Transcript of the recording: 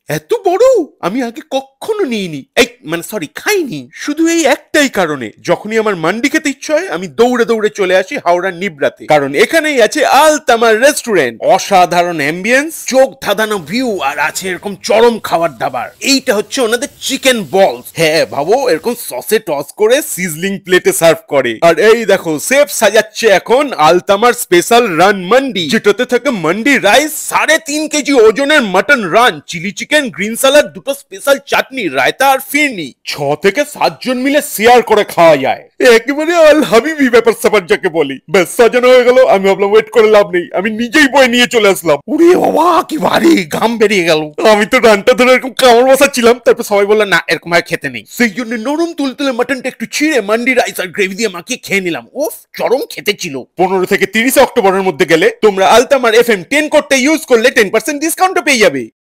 এত বড় আমি আগে কখনো নিইনি, এই মানে সরি খাইনি, শুধু এই একটাই কারণে যখনই আমার মান্ডি খেতে ইচ্ছে হয় আমি দৌড়ে দৌড়ে চলে আসি হাওড়া নিব্রাতে, কারণ এখানেই আছে আল তামার রেস্টুরেন্ট। অসাধারণ অ্যাম্বিয়েন্স, চোখ ধাঁধানো ভিউ, আর আছে এরকম চরম খাবার দাবার। এইটা হচ্ছে ওনাদের চিকেন বলস। হ্যাঁ ভাবো, এরকম সসে টস করে সিজলিং প্লেটে সার্ভ করে। আর এই দেখো শেফ সাজাচ্ছে এখন আল তামার স্পেশাল রান মান্ডি, যেটাতে থাকে মান্ডি রাইস, 3.5 কেজি ওজনের মাটন রান, চিলি চিকেন, গ্রিন সালাড, দুটো স্পেশাল চাটনি, রায়তা আর ফিরনি। 6 থেকে 7 জন মিলে শেয়ার করে খাওয়া যায়। একেবারে আল হাবিবি ব্যাপার স্যাপার যাকে বলি। ব্যাস সাজানো হয়ে গেল, আমি ভাবলাম ওয়েট করে লাভ নেই, আমি নিজেই বয়ে নিয়ে চলে আসলাম। ওরে বাবা কি ভারী, ঘাম বেরিয়ে গেল। আমি তো রানটা ধরে এরকম কামড় বসাচ্ছিলাম, তারপর সবাই বললো না এরকম ভাবে খেতে নেই। সেই জন্য নরম তুলতুলে মাটনটা একটু ছিঁড়ে মান্ডি রাইস আর গ্রেভি দিয়ে মাখিয়ে খেয়ে নিলাম। উফ চরম খেতে ছিল। 15 থেকে 30 অক্টোবরের মধ্যে গেলে তোমরা আলতামার FM 10 করতে ইউজ করলে 10% ডিসকাউন্টও পেয়ে যাবে।